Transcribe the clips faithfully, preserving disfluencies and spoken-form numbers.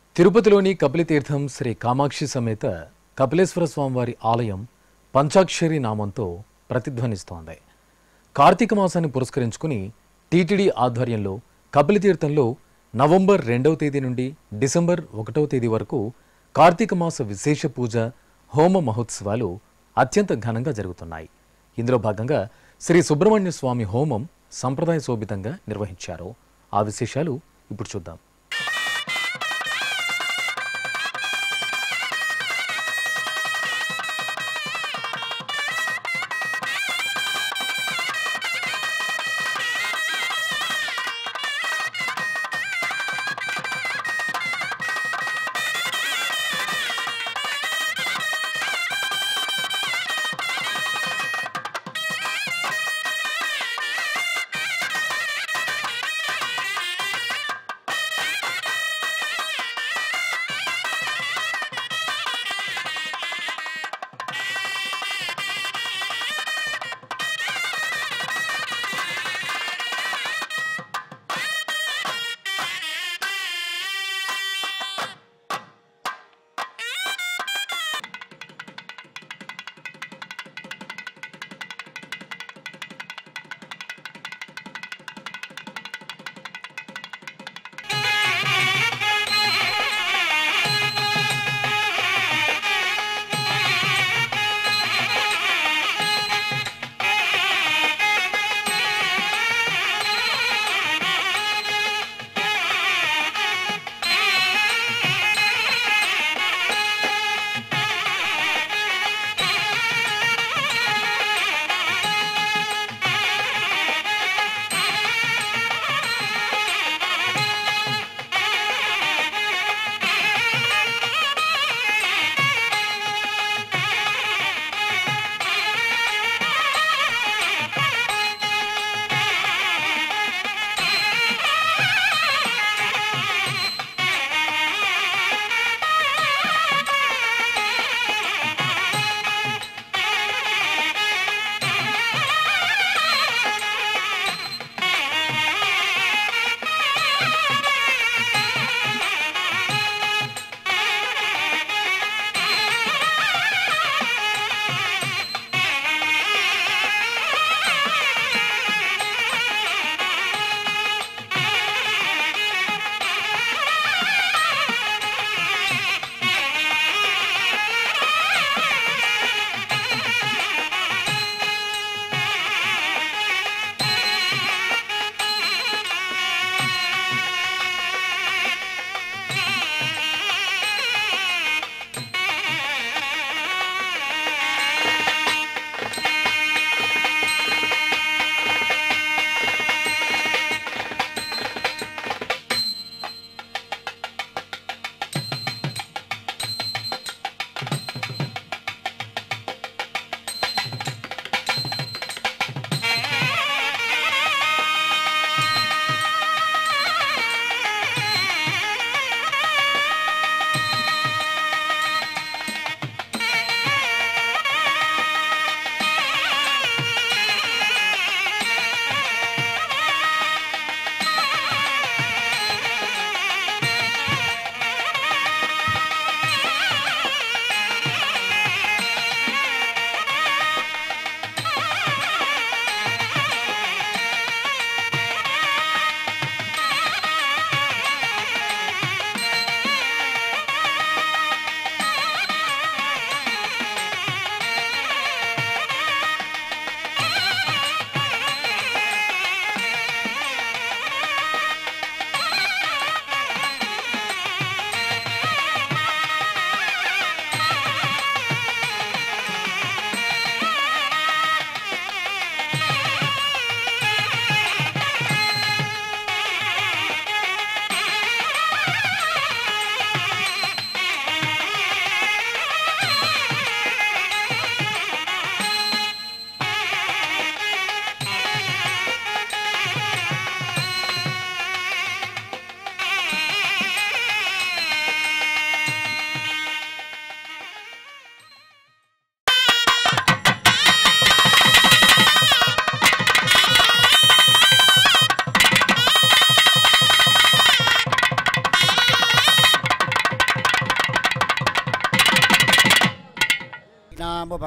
తిరుపతిలోని కపిలతీర్థం శ్రీ కామాక్షి సమేత కపిలేశ్వర స్వామివారి ఆలయం పంచాక్షరి నామంతో ప్రతిధ్వనిస్తోంది. కార్తీక మాసాన్ని పురస్కరించుకుని టీటీడీ ఆధ్వర్యంలో కపిలతీర్థంలో నవంబర్ రెండవ తేదీ నుండి డిసెంబర్ ఒకటవ తేదీ వరకు కార్తీక మాస విశేష పూజ హోమ మహోత్సవాలు అత్యంత ఘనంగా జరుగుతున్నాయి. ఇందులో భాగంగా శ్రీ సుబ్రహ్మణ్య స్వామి హోమం సంప్రదాయ శోభితంగా నిర్వహించారు. ఆ విశేషాలు ఇప్పుడు చూద్దాం.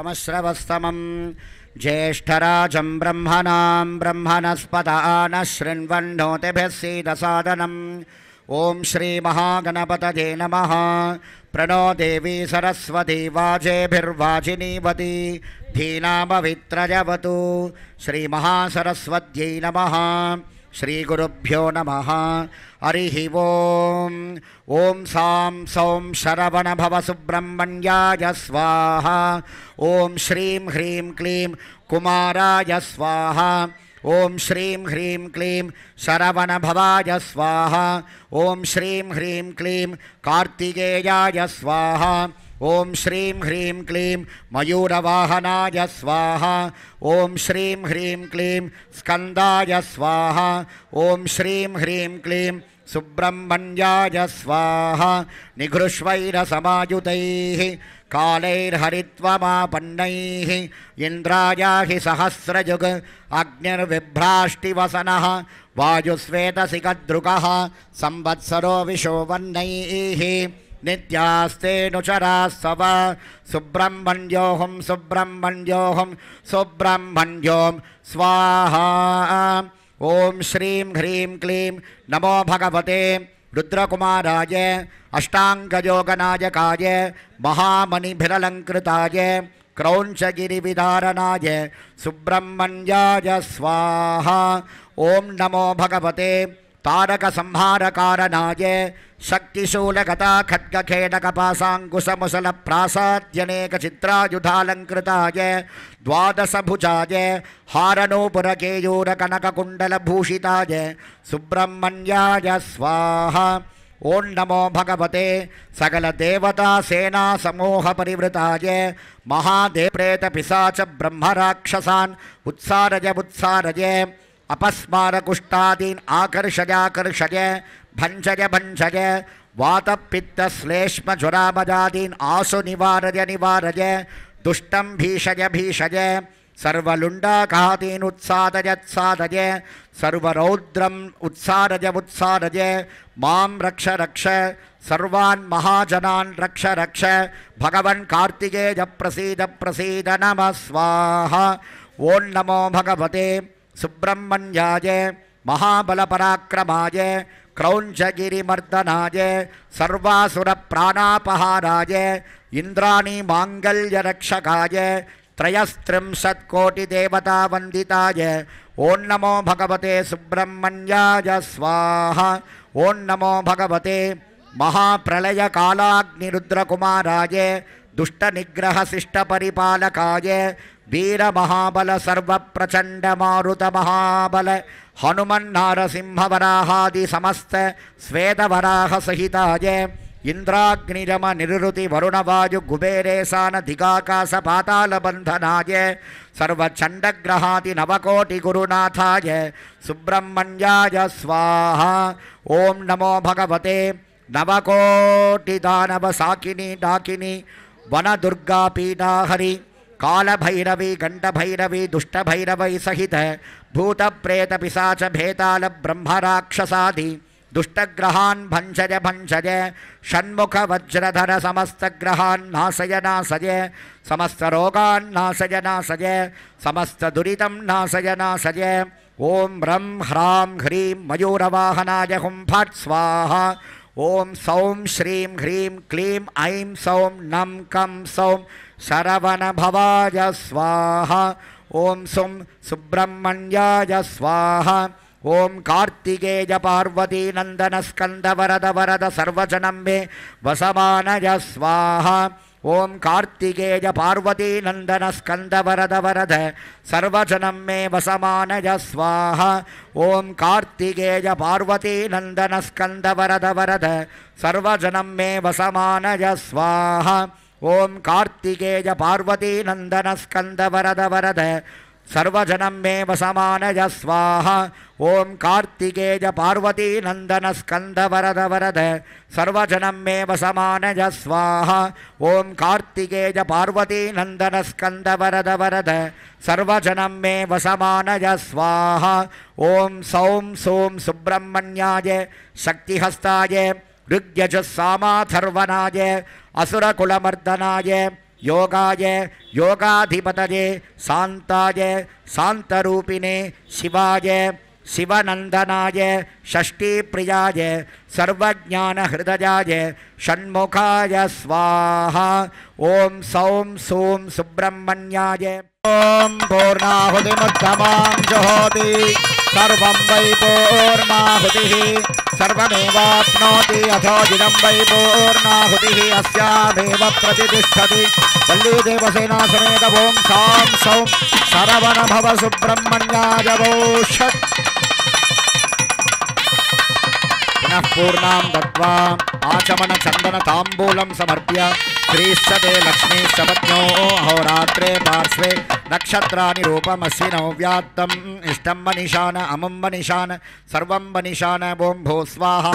सोमश्रवस्तमं ज्येष्ठराजं ब्रह्मणां ब्रह्मणस्पत नः शृण्वन्नोतिभिः सीदसादनम् ओं श्री महागणपतये नमः। प्रणो देवी सरस्वती वाजेभिर्वाजिनीवती धीनामवित्रजवतु। श्री महासरस्वत्यै नमः। श्री गुरुभ्यो नमः। हरिः ओं। ओं सां सौं शरवणभव सुब्रह्मण्याय स्वाहा। ओं श्रीं ह्रीं क्लीं कुमाराय स्वाहा। ओं श्रीं ह्रीं क्लीं शरवणभवाय स्वाहा। ओं श्रीं ह्रीं क्लीं कार्तिकेयाय स्वाहा। ओं श्रीं ह्रीं क्लीं मयूरवाहनाय स्वाहा। ओं श्रीं ह्रीं क्लीं स्कन्दाय स्वाहा। ओं श्रीं ह्रीं क्लीं सुब्रह्मण्याय स्वाहा। निघृष्वैरसमायुतैः कालैर्हरित्वमापन्नैः इन्द्रायाहि सहस्रयुग अग्निर्विभ्राष्टिवसनः वायुस्वेतसिकद्रुकः संवत्सरो विशोवन्नैः नित्यास्तेऽनुचरास्तव सुब्रह्मण्योऽहं सुब्रह्मण्योऽहं सुब्रह्मण्यों स्वाहा। ओं श्रीं ह्रीं क्लीं नमो भगवते रुद्रकुमाराय अष्टाङ्गयोगनायकाय महामणिभिरलङ्कृताय क्रौञ्चगिरिविदारणाय सुब्रह्मण्याय स्वाहा। ओं नमो भगवते तारकसंहारकारणाय शक्तिशूलगता खड्गखेटकपासाङ्कुशमुसलप्रासाद्यनेकचित्रायुधालङ्कृताय द्वादशभुजाय हारनूपुरकेयूरकनककुण्डलभूषिताय सुब्रह्मण्याय स्वाहा। ओं नमो भगवते सकलदेवतासेनासमूहपरिवृताय महादेवप्रेतपिशाच ब्रह्मराक्षसान् उत्सारय उत्सारय अपस्मारकुष्ठादीन् आकर्षयाकर्षय भञ्जय भञ्जय वातपित्तश्लेष्मज्वरामजादीन् आशु निवारय निवारय दुष्टं भीषय भीषय सर्वलुण्डाकादीन् उत्सादयोत्सादय सर्वरौद्रम् उत्सारय उत्सारय मां रक्ष रक्ष सर्वान् महाजनान् रक्ष रक्ष भगवन् कार्तिकेय प्रसीद प्रसीद नमः स्वाहा। ओं नमो भगवते सुब्रह्मण्याय महाबलपराक्रमाय क्रौञ्चगिरिमर्दनाय सर्वासुरप्राणापहाराय इन्द्राणी माङ्गल्यरक्षकाय त्रयस्त्रिंशत्कोटिदेवतावन्दिताय ओं नमो भगवते सुब्रह्मण्याय स्वाहा। ओं नमो भगवते महाप्रलयकालाग्निरुद्रकुमाराय दुष्टनिग्रहशिष्टपरिपालकाय वीरमहाबल सर्वप्रचण्डमारुतमहाबल हनुमन्नारसिंहवराहादि समस्त श्वेतवराहसहिताय इन्द्राग्निरम निरुति वरुणवायु कुबेरेशान दिगाकाशपातालबन्धनाय सर्वचण्डग्रहादि नवकोटिगुरुनाथाय सुब्रह्मण्याय स्वाहा। ओं नमो भगवते नवकोटिदानवसाकिनी डाकिनी वनदुर्गापीठाहरि कालभैरवी गण्डभैरवी दुष्टभैरवै सहित भूतप्रेतपिशाच भेताल ब्रह्मराक्षसादि दुष्टग्रहान् भञ्जय भञ्जय षण्मुखवज्रधर समस्तग्रहान् नाशय नाशय समस्तरोगान् नाशय नाशय समस्तदुरितं नाशय नाशय। ओं रं ह्रां ह्रीं मयूरवाहनाय हुं फट् स्वाहा। ओं सौं श्रीं ह्रीं क्लीं ऐं सौं नं कं सौं शरवणभवाय स्वाहा। ओं सुं सुब्रह्मण्याय स्वाहा। ओं कार्तिकेय पार्वती नंदन स्कंद वरद वरद सर्वजनं मे वसमानय स्वाहा। ओं कार्तिकेय पार्वती नंदन स्कंद वरद वरद सर्वजनं मे वसमानय स्वाहा। ओं कार्तिकेय पार्वती नंदन स्कंद वरद वरद सर्वजनं मे वसमानय स्वाहा। ओं कार्तिकेय पार्वती नंदन स्कंद वरद वरद सर्वजनं मे वसमानय स्वाहा। ओं कार्तिकेय पार्वती नंदन स्कंद वरद वरद सर्वजनं मे वसमानय स्वाहा। ओं कार्तिकेय पार्वती नंदन स्कंद वरद वरद सर्वजनं मे वसमानय स्वाहा। ओं सौं सों सुब्रह्मण्याय शक्तिहस्ताय ऋग्यजुस्सामाथर्वणाय असुरकुलमर्दनाय योगाय योगाधिपतये शान्ताय शान्तरूपिणे शिवाय शिवनन्दनाय षष्ठीप्रियाय सर्वज्ञानहृदयाय षण्मुखाय स्वाहा। ॐ सौं सूं सुब्रह्मण्याय। ॐ पूर्णाहुतिमुत्तमां जुहोति सर्वं वै पूर्णाहुतिः सर्वमेवाप्नोति अथोजिनं वै पूर्णाहुतिः अस्यामेव प्रतिष्ठति। वल्लीदेवसेना समेत ॐ सां सौं सरवणभव सुब्रह्मण्याय वोषट्। पुनः पूर्णां दत्वा आचमन चंदन तांबूलं समर्प्य श्रीश्चते लक्ष्मीश्च पत्न्यो अहोरात्रे पार्श्वे नक्षत्राणि रूपमस्विनौ व्यात्तम् इष्टं मनिशान अमुं मनिशान सर्वं मनिशान ॐ भो स्वाहा।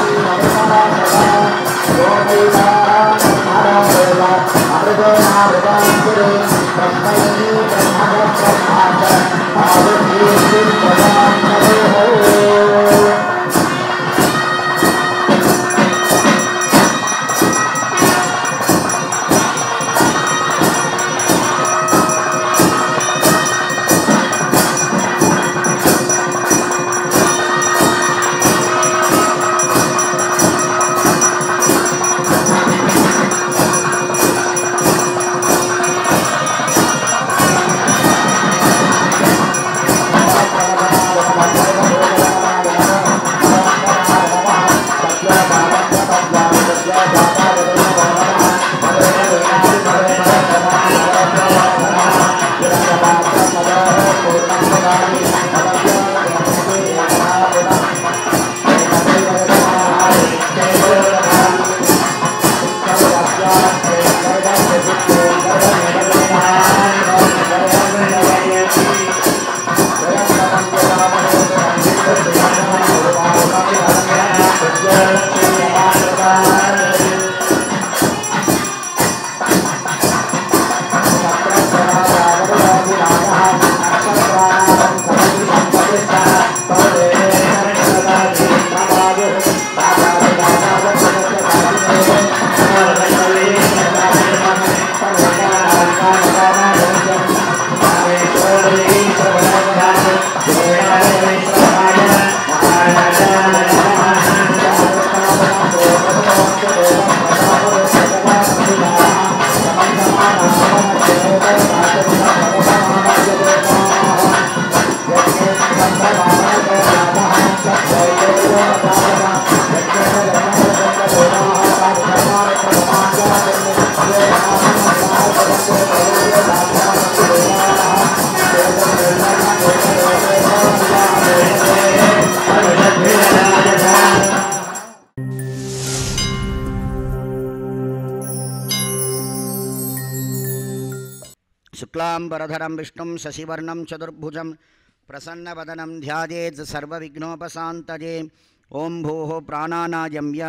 शुक्लांबरधरं विष्णुं शशिवर्णं चतुर्भुजं प्रसन्नवदनं ध्यायेत् सर्वविघ्नोपशान्तये। ओं भूः प्राणानायम्य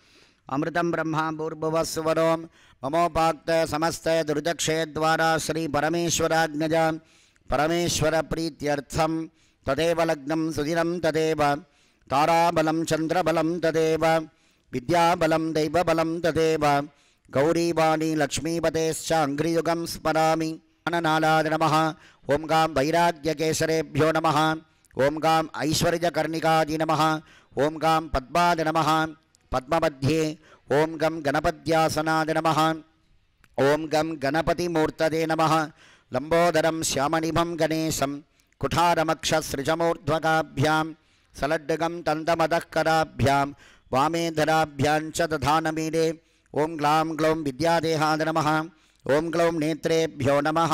अमृतं ब्रह्मा भूर्भुवः स्वरो ममोपाक्त समस्त दुर्दक्षे द्वारा श्री परमेश्वराज्ञया परमेश्वर प्रीत्यर्थं तदेव लग्नं सुदिनं तदेव ताराबलं चंद्रबलं तदेव विद्याबलं दैवबलं तदेव गौरीवाणी लक्ष्मीपतेश्च अंघ्रियुगं स्मरामि। अननालाद नमः। ओं गां वैराग्यकेसरेभ्यो नमः। ओं गां ऐश्वर्यकर्णिकादि नमः। ओं गां पद्माद नमः। पद्ममध्ये ओं गं गणपत्यासनाद नमः। ओं गं गणपतिमूर्तदे नमः। लंबोदरं श्यामनिभं गणेशं कुठारमक्षसृजमूर्ध्वकाभ्यां सलड्डगं तन्तमदःकराभ्यां वामेधराभ्यां च दधानमीडे। ओं ग्लां ग्लौं विद्यादेहाद नमः। ओं ग्लौं नेत्रेभ्यो नमः।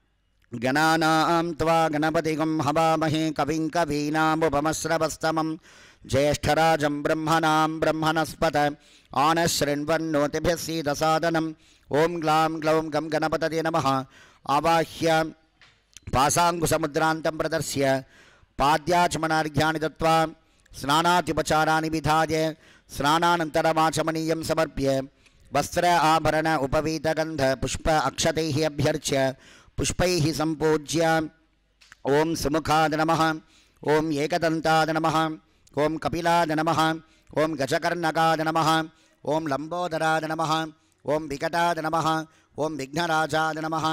गणानां त्वा गणपतिगं हवामहे कविं कवीनामुपमश्रवस्तमं ज्येष्ठराजं ब्रह्मणां ब्रह्मणस्पत आनशृण्वन्नोतिभिः सीदसादनम्। ओं ग्लां ग्लौं गं गणपतये नमः। आवाह्य पाशाङ्कुशमुद्रान्तं प्रदर्श्य पाद्याचमनार्घ्यानि दत्त्वा स्नानाद्युपचाराणि विधाय स्नानानन्तरमाचमनीयं समर्प्य वस्त्र आभरण उपवीतगंध पुष्प अक्षतैः अभ्यर्च्य पुष्पैः संपूज्य ओं सुमुखाद नमः। ओं एकदन्ताद नमः। ओं कपिलाद नमः। ओं गजकर्णकाद नमः। ओं लंबोदराद नमः। ओं विकटाय नमः ओं विघ्नराजाय नमः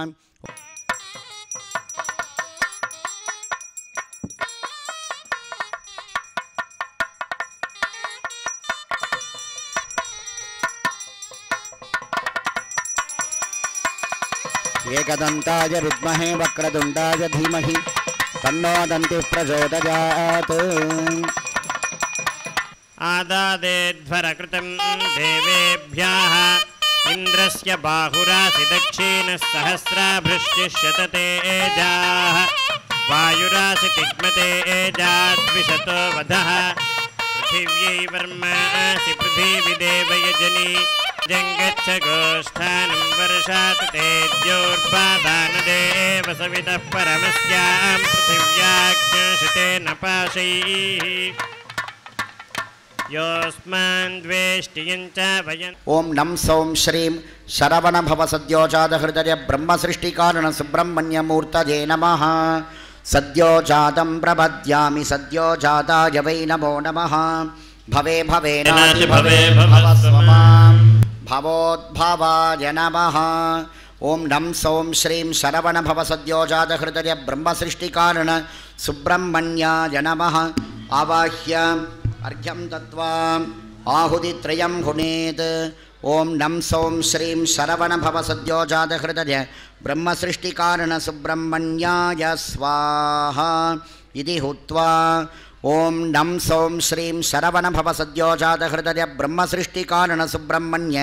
एकदन्ताय विद्महे वक्रतुण्डाय धीमहि तन्नो दन्तिः प्रचोदयात् आदादेध्वरकृतं देवेभ्यः इन्द्रस्य बाहुरासि दक्षिणः सहस्राभृष्टिः शतते एजाः वायुरासि तिग्मते एजाद्विशतो वधः पृथिव्यै वर्मासि पृथिवीदेवयजनी जङ्गच्छ गोष्ठानं वर्षात् तेजोर्बाधानदेव सवितः परमस्यां पृथिव्याज्ञशितेन पाशैः योऽस्मान् द्वेष्टियं च वयन् ओं नम सौं श्रीं शरवण भव सद्योजात हृदय ब्रह्म सृष्टिकारण सुब्रह्मण्यमूर्तये नमः सद्योजातं प्रपद्यामि सद्योजाताय वै नमो नमः भवे भवे नाति भवे भवस्वमां भवोद्भवाय नमः ओं नम सौं श्रीं शरवण भव सद्योजात हृदय ब्रह्म सृष्टिकारण सुब्रह्मण्याय नमः आवाह्य अर्घ्यं दत्त्वा आहुतित्रयं हुनेत् ओं नम सौं श्रीं शरवण भव सद्योजात हृदय ब्रह्म सृष्टिकारण सुब्रह्मण्याय स्वाहा इति हुत्वा ओं नम सौं श्रीं शरवण भव सद्योजात हृदय ब्रह्म सृष्टिकारण सुब्रह्मण्य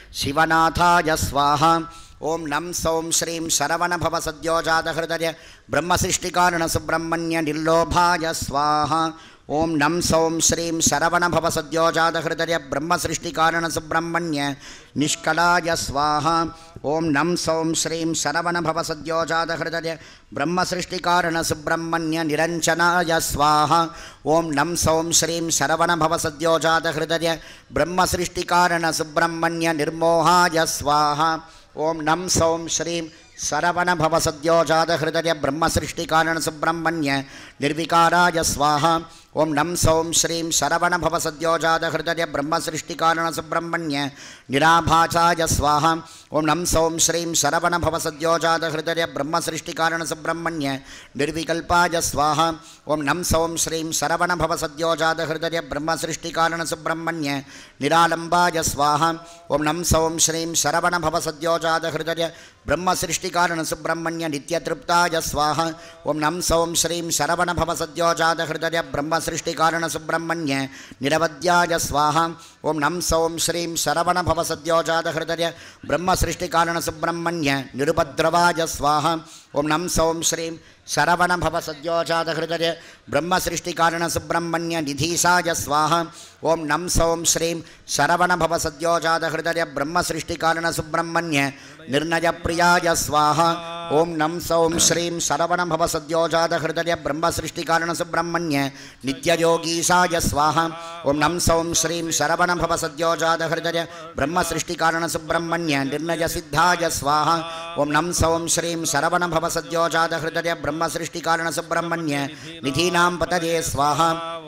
शिवनाथाय स्वाहा ओं नम सौं श्रीं शरवण भव सद्योजात हृदय ब्रह्म सृष्टिकारण सुब्रह्मण्य निर्लोभाय स्वाहा ओं नम सौं श्रीं शरवण भव सद्योजात हृदय ब्रह्म सृष्टिकारण सुब्रह्मण्य निष्कलाय स्वाहा ओं नम सौं श्रीं शरवण भव सद्योजात हृदय ब्रह्म सृष्टिकारण सुब्रह्मण्य निरञ्जनाय स्वाहा ओं नम सौं श्रीं शरवण भव सद्योजात हृदय ब्रह्म सृष्टिकारण सुब्रह्मण्य निर्मोहाय स्वाहा ओं नम सौं श्रीं शरवण भव सद्योजात हृदय ब्रह्म सृष्टिकारण सुब्रह्मण्य निर्विकाराय स्वाहा ओं नम सौं श्रीं शरवण भव सद्योजात हृदय ब्रह्म सृष्टिकारण सुब्रह्मण्य निराभासाय स्वाहा ओं नम सौं श्रीं शरवण भव सद्योजात हृदय ब्रह्म सृष्टिकारण सुब्रह्मण्य निर्विकल्पाय स्वाहा ओं नम सौं श्रीं शरवण भव सद्योजात हृदय ब्रह्म सृष्टिकारण सुब्रह्मण्य निरालंबाय स्वाहा ओं नम सौं श्रीं शरवण भव सद्योजात हृदय ब्रह्म सृष्टिकारण सुब्रह्मण्य नित्यतृप्ताय स्वाहा ओं नम सौं श्रीं शरवण भव सद्योजात हृदय ब्रह्म सृष्टिकारण सुब्रह्मण्य निरवध्याय स्वाहा ओं नम सौं श्रीं शरवण भव सद्योजात हृदय ब्रह्म सृष्टिकारण सुब्रह्मण्य निरुपद्रवाय स्वाहा ओं नम सौं श्रीं शरवण भव सद्योजात हृदय ब्रह्म सृष्टिकारण सुब्रह्मण्य निधीशाय स्वाहा ओं नम सौं श्रीं शरवण भव सद्योजात हृदय ब्रह्म सृष्टिकारण सुब्रह्मण्य निर्णय प्रियाय स्वाहा ओं नम सौं श्रीं शरवण भव सद्योजात हृदय ब्रह्म सृष्टिकारण सुब्रह्मण्य नित्ययोगीशाय स्वाहा ओं नम सौं श्रीं शरवण भव सद्योजात हृदय ब्रह्म सृष्टिकारण सुब्रह्मण्य निर्णय सिद्धाय स्वाहा ओं नम सौं श्रीं शरवण भव सद्योजात हृदय ब्रह्म सृष्टिकारण सुब्रह्मण्य निधीनां पतये स्वाहा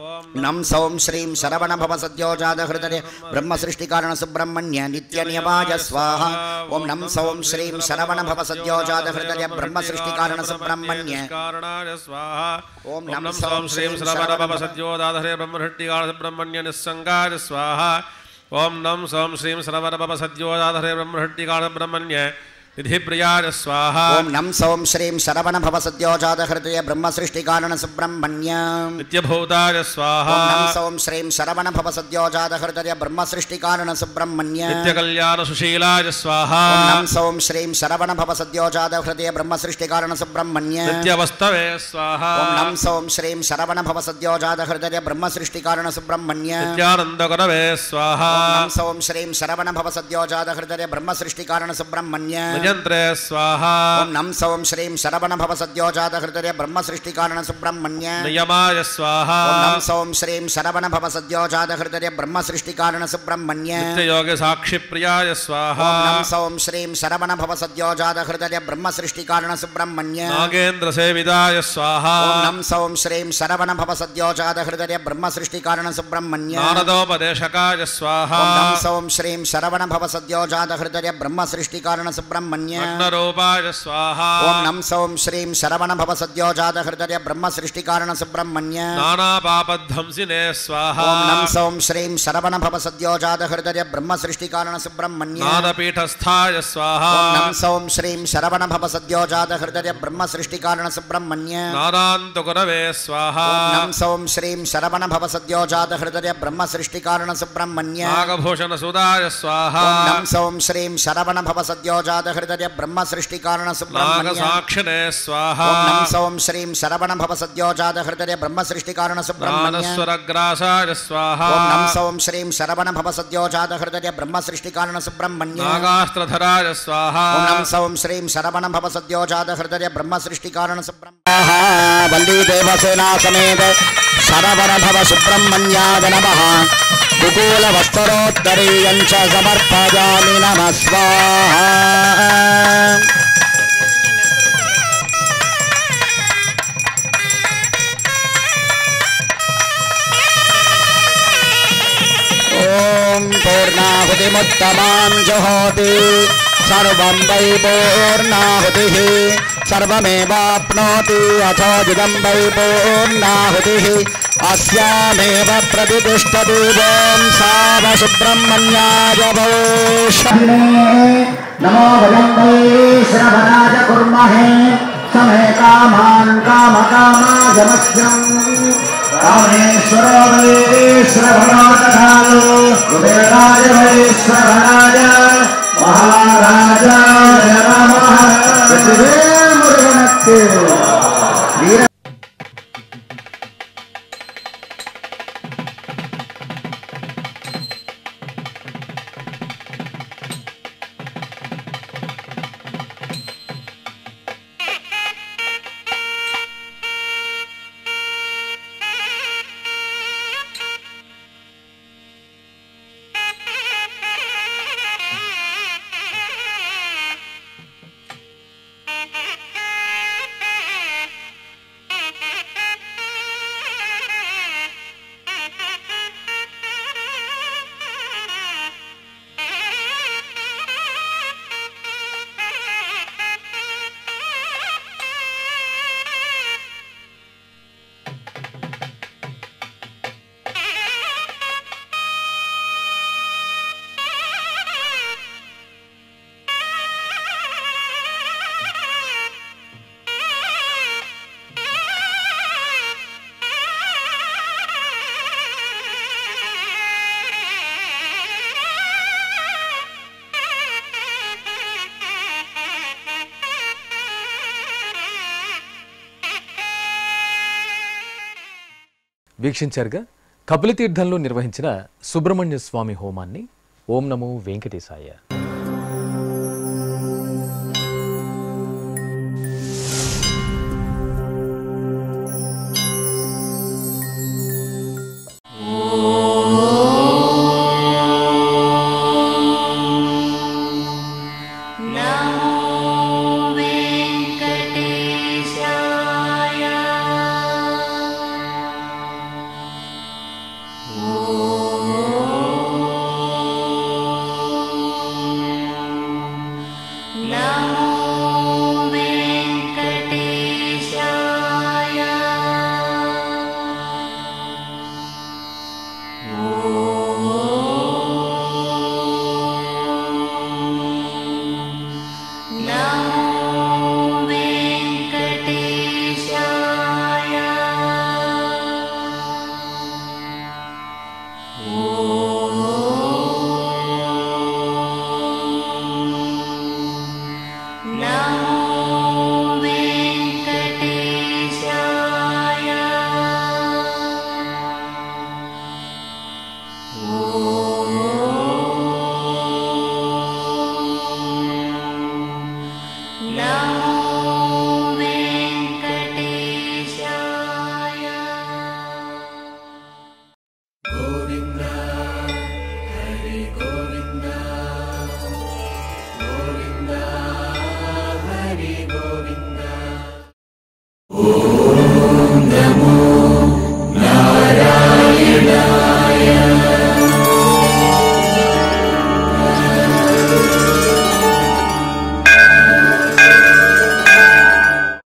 नम सौं श्रीं शरवण भव सद्योजात हृदय ब्रह्म सृष्टिकारण सुब्रह्मण्य नित्यनियमाय स्वाहा ओं नम सौं श्रीं शरवण भव सद्योजात हृदय ब्रह्म सृष्टिकारण सुब्रह्मण्य ओं नम सौं श्रीं शरवण भव सद्योजात हृदय ब्रह्म सृष्टिकारण सुब्रह्मण्य निस्संगाय स्वाहा ओं नम सौं श्रीं शरवण भव सद्योजात हृदय ब्रह्म सृष्टिकारण सुब्रह्मण्य निधि प्रियाय स्वाहा ओं नम सौं श्रीं शरवण भव सद्योजात हृदय ब्रह्म सृष्टिकारण सुब्रह्मण्य नित्यभूताय स्वाहा ओं नम सौं श्रीं शरवण भव सद्योजात हृदय ब्रह्म सृष्टिकारण सुब्रह्मण्य नित्यकल्याण सुशीलाय स्वाहा ओं नम सौं श्रीं शरवण भव सद्योजात हृदय ब्रह्म सृष्टिकारण सुब्रह्मण्य नित्यवस्तवे स्वाहा ओं नम सौं श्रीं शरवण भव सद्योजात हृदय ब्रह्म सृष्टिकारण सुब्रह्मण्य नित्यानन्दकरवे स्वाहा ओं नम सौं श्रीं शरवण भव सद्योजात हृदय ब्रह्म सृष्टिकारण सुब्रह्मण्य यंत्रे स्वाहा ओम नम सौम श्रीं शरवण भव सद्योजात हृदय ब्रह्म सृष्टि कारण सुब्रह्मण्य नियमाय स्वाहा ओम नम सौम श्रीं शरवण भव सद्योजात हृदय ब्रह्म सृष्टि कारण सुब्रह्मण्य नित्य योग साक्षी प्रियाय स्वाहा ओम नम सौम श्रीं शरवण भव सद्योजात हृदय ब्रह्म सृष्टि कारण सुब्रह्मण्य नागेन्द्र सेविदाय स्वाहा ओम नम सौम श्रीं शरवण भव सद्योजात हृदय ब्रह्म सृष्टि कारण सुब्रह्मण्य नारदोपदेशकाय स्वाहा ओम नम सौम श्रीं शरवण भव सद्योजात हृदय ब्रह्म सृष्टि कारण सुब्रह्मण्य अग्नरूपाय स्वाहा ओम नम सौम श्रीं शरवण भव सद्योजात हृदय ब्रह्म सृष्टि कारण सुब्रह्मण्य नाना पापध्वंसिने स्वाहा ओम नम सौम श्रीं शरवण भव सद्योजात हृदय ब्रह्म सृष्टि कारण सुब्रह्मण्य नादपीठस्थाय स्वाहा ओम नम सौम श्रीं शरवण भव सद्योजात हृदय ब्रह्म सृष्टि कारण सुब्रह्मण्य नारान्तगुरवे स्वाहा ओम नम सौम श्रीं शरवण भव सद्योजात हृदय ब्रह्म सृष्टि कारण सुब्रह्मण्य नागभूषण सुदाय स्वाहा ओम नम सौम श्रीं शरवण भव सद्योजात हृदय ब्रह्म सृष्टि कारण सुब्रह्मण्य नागसाक्षिणे स्वाहा ओम नम सौम श्रीं शरवण भव सद्योजात हृदय ब्रह्म सृष्टि कारण सुब्रह्मण्य नानस्वरग्रासाय स्वाहा ओम नम सौम श्रीं शरवण भव सद्योजात हृदय ब्रह्म सृष्टि कारण सुब्रह्मण्य नागास्त्रधराय स्वाहा ओम नम सौम श्रीं शरवण भव सद्योजात हृदय ब्रह्म सृष्टि कारण सुब्रह्मण्य वल्ली देवसेना समेत शरवण भव सुब्रह्मण्याय नमः कुकूल वस्त्रोत्तरीयं च समर्पयामि नमः स्वाहा ओम पूर्णाहुतिमुत्तमां जुहोति सर्वं वै पूर्णाहुतिः सर्वमेवाप्नोति अथोदिदं वै पूर्णाहुतिः अस्यामेव प्रतिष्ठति ॐ साव सुब्रह्मण्याय भूषणे नमो वयं वै श्रवणाय कुर्महे समे कामान् कामकामाजमस्यम् कामेश्वरो वै श्रवणाय कुबेराय वै श्रवणाय महाराजाय नमः मुरुगनक्के वीर వీక్షించారుగా కపిలతీర్థంలో నిర్వహించిన సుబ్రహ్మణ్య స్వామి హోమాన్ని. ఓం నమో వెంకటేశాయ.